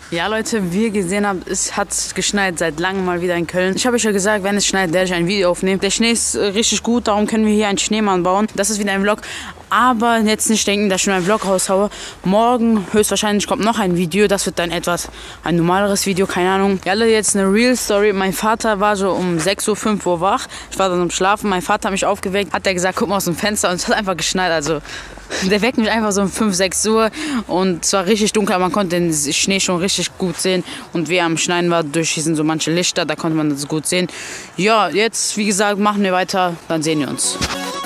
Ja, Leute, wie ihr gesehen habt, es hat geschneit seit langem mal wieder in Köln. Ich habe euch ja gesagt, wenn es schneit, werde ich ein Video aufnehmen. Der Schnee ist richtig gut, darum können wir hier einen Schneemann bauen. Das ist wieder ein Vlog. Aber jetzt nicht denken, dass ich nur einen Vlog raushaue. Morgen höchstwahrscheinlich kommt noch ein Video. Das wird dann ein normaleres Video, keine Ahnung. Ja, Leute, jetzt eine Real Story. Mein Vater war so um 6 Uhr, 5 Uhr wach. Ich war dann am Schlafen. Mein Vater hat mich aufgeweckt. Hat er gesagt, guck mal aus dem Fenster. Und es hat einfach geschneit. Also der weckt mich einfach so um 5, 6 Uhr. Und es war richtig dunkel. Man konnte den Schnee schon richtig gut sehen. Und wie er am Schneien war, durch hier sind so manche Lichter. Da konnte man das gut sehen. Ja, jetzt, wie gesagt, machen wir weiter. Dann sehen wir uns.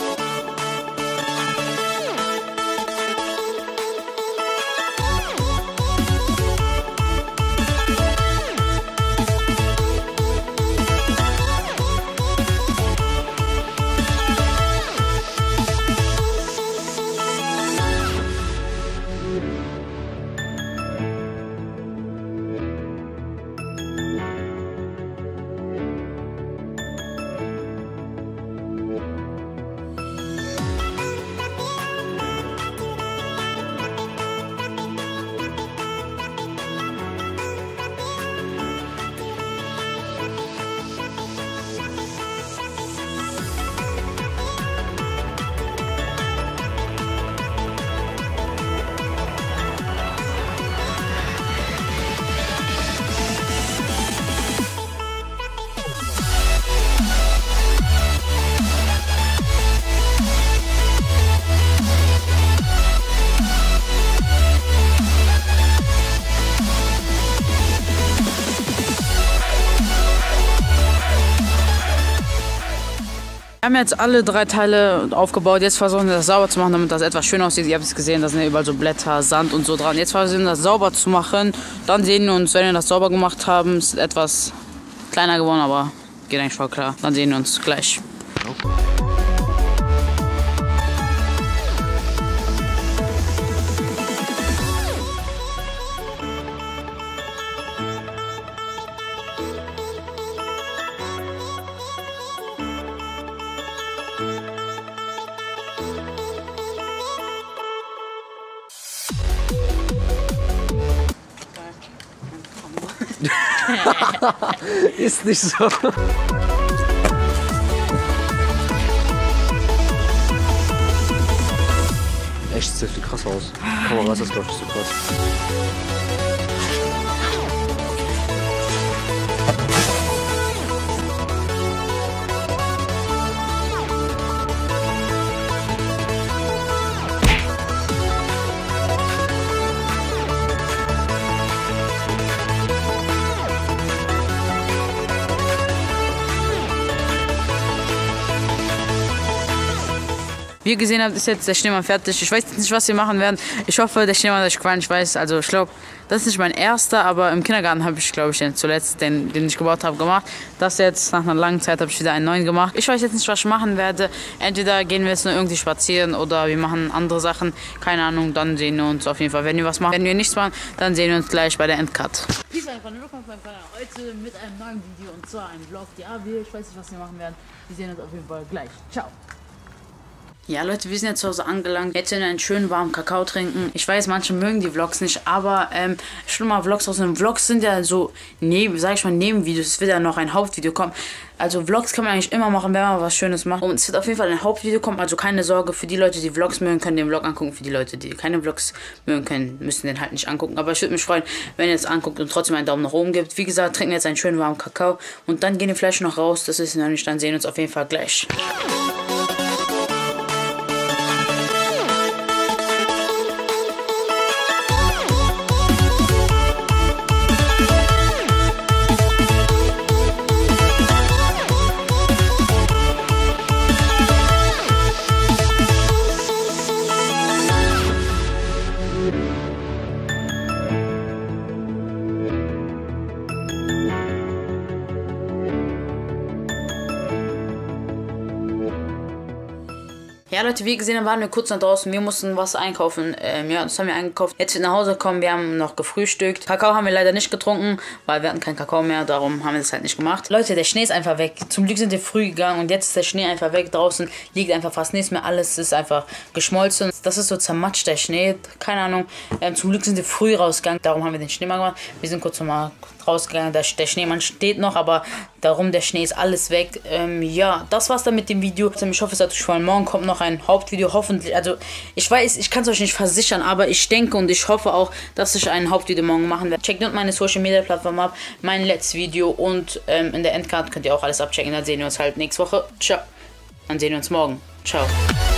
Wir haben jetzt alle 3 Teile aufgebaut. Jetzt versuchen wir das sauber zu machen, damit das etwas schön aussieht. Ihr habt es gesehen, da sind ja überall so Blätter, Sand und so dran. Jetzt versuchen wir das sauber zu machen. Dann sehen wir uns, wenn wir das sauber gemacht haben. Es ist etwas kleiner geworden, aber geht eigentlich voll klar. Dann sehen wir uns gleich. Ist nicht so. Echt, sieht viel krass aus. Kamera ist das, glaube ich, so krass. Wie ihr gesehen habt, ist jetzt der Schneemann fertig. Ich weiß jetzt nicht, was wir machen werden. Ich hoffe, der Schneemann hat euch gefallen. Ich weiß, also ich glaube, das ist nicht mein erster, aber im Kindergarten habe ich, glaube ich, den zuletzt, den ich gebaut habe, gemacht. Das jetzt, nach einer langen Zeit, habe ich wieder einen neuen gemacht. Ich weiß jetzt nicht, was ich machen werde. Entweder gehen wir jetzt nur irgendwie spazieren oder wir machen andere Sachen. Keine Ahnung, dann sehen wir uns auf jeden Fall. Wenn wir was machen, wenn wir nichts machen, dann sehen wir uns gleich bei der Endcut. Peace einfach, willkommen beim Kanal. Heute mit einem neuen Video und zwar einem Vlog. Ich weiß nicht, was wir machen werden. Wir sehen uns auf jeden Fall gleich. Ciao. Ja, Leute, wir sind jetzt zu Hause angelangt. Jetzt werden wir einen schönen warmen Kakao trinken. Ich weiß, manche mögen die Vlogs nicht, aber ich will mal Vlogs rausnehmen. Vlogs sind ja so, Nebenvideos. Es wird ja noch ein Hauptvideo kommen. Also Vlogs kann man eigentlich immer machen, wenn man was Schönes macht. Und es wird auf jeden Fall ein Hauptvideo kommen. Also keine Sorge, für die Leute, die Vlogs mögen, können den Vlog angucken. Für die Leute, die keine Vlogs mögen können, müssen den halt nicht angucken. Aber ich würde mich freuen, wenn ihr es anguckt und trotzdem einen Daumen nach oben gibt. Wie gesagt, trinken wir jetzt einen schönen warmen Kakao. Und dann gehen wir vielleicht noch raus. Das ist noch nicht. Dann sehen wir uns auf jeden Fall gleich. Ja, Leute, wie gesehen waren wir kurz nach draußen. Wir mussten was einkaufen. Ja, das haben wir eingekauft. Jetzt sind wir nach Hause gekommen. Wir haben noch gefrühstückt. Kakao haben wir leider nicht getrunken, weil wir hatten keinen Kakao mehr. Darum haben wir das halt nicht gemacht. Leute, der Schnee ist einfach weg. Zum Glück sind wir früh gegangen und jetzt ist der Schnee einfach weg. Draußen liegt einfach fast nichts mehr. Alles ist einfach geschmolzen. Das ist so zermatscht, der Schnee. Keine Ahnung. Zum Glück sind wir früh rausgegangen. Darum haben wir den Schneemann gemacht. Wir sind kurz nochmal rausgegangen. Der Schneemann steht noch, aber darum der Schnee ist alles weg. Ja, das war's dann mit dem Video. Ich hoffe, es hat euch gefallen. Morgen kommt noch ein Hauptvideo, hoffentlich. Also, ich weiß, ich kann es euch nicht versichern, aber ich denke und ich hoffe auch, dass ich ein Hauptvideo morgen machen werde. Checkt meine Social Media Plattform ab, mein letztes Video und in der Endcard könnt ihr auch alles abchecken. Dann sehen wir uns halt nächste Woche. Ciao. Dann sehen wir uns morgen. Ciao.